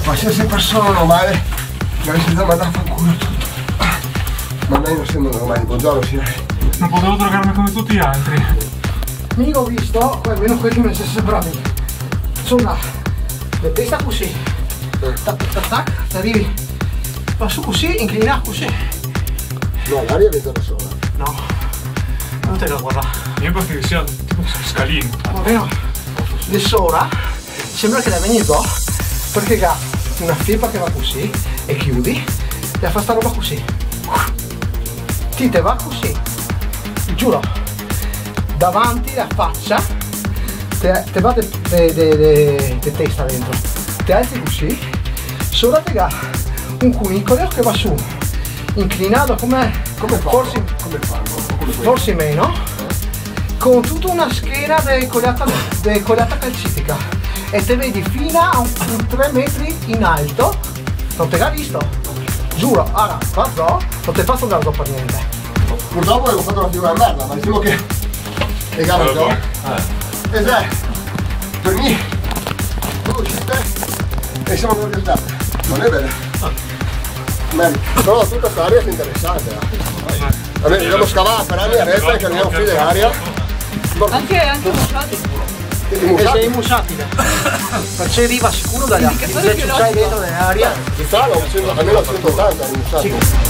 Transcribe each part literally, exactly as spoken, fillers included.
qualsiasi persona normale mi avesse già mandato a culo tutto. Ma noi non siamo normali, buongiorno signore. Non potevo drogarmi come tutti gli altri. Mica ho visto, almeno quelli mi sono sembrati. Insomma, le testa così. Tac tac tac, ti arrivi. Va su così, inclina così. No, l'aria viene da sola. No, non te la guarda. Io penso che sia tipo scalino. Va bene. Adesso ora sembra che la venuto perché ha una fipa che va così e chiudi e fa sta roba così. Ti te va così. Giuro. Davanti la faccia te, te va de, de, de, de, de testa dentro. Ti alzi così. Sopra te ha un cunicolo che va su. Inclinato come, come forse, come fanno? forse meno, con tutta una schiena decollata, decollata calcifica e te vedi fino a un, un tre metri in alto. Non te l'ha visto? Giuro, ora, guarda, non ti faccio andare per niente. Purtroppo avevo fatto una figura di merda, ma diciamo che le gambe no? Eh. E se per me tu uscite e siamo organizzati. Non è bene. Però tutta questa area è interessante. Eh. Dobbiamo scavare per anni a rete che arriviamo qui dell'aria. Anche, anche musati. E sei musatile. Ma ci arriva sicuro dagli altri. Invece c'hai dentro nell'aria. Di strada almeno centottanta musati.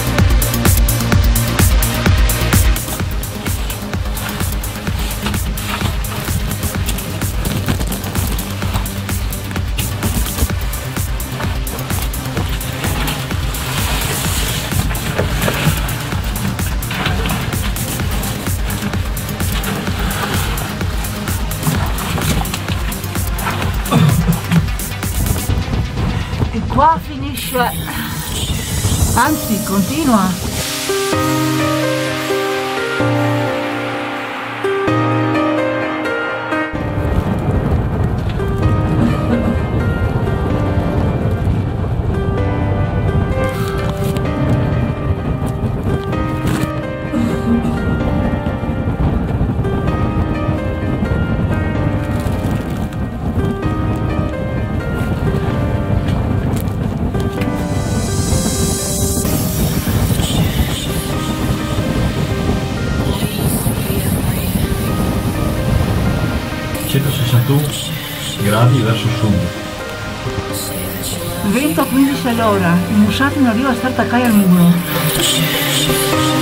Qua finisce, anzi continua. centosessantuno gradi verso sud. vento a quindici all'ora, il mussato non arriva a stare attaccati al muro.